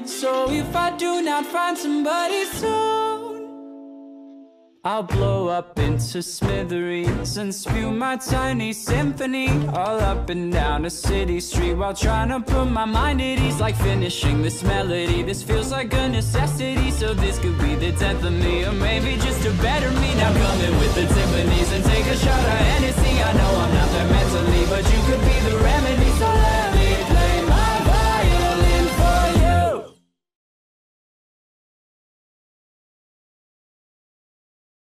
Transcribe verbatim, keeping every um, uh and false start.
So if I do not find somebody soon, I'll blow up into smithereens and spew my tiny symphony all up and down a city street, while trying to put my mind at ease. Like finishing this melody, this feels like a necessity. So this could be the death of me, or maybe just a better me. Now come in with the timpanis and take a shot of Hennessy. I know I'm not there mentally, but you could be the remedy. So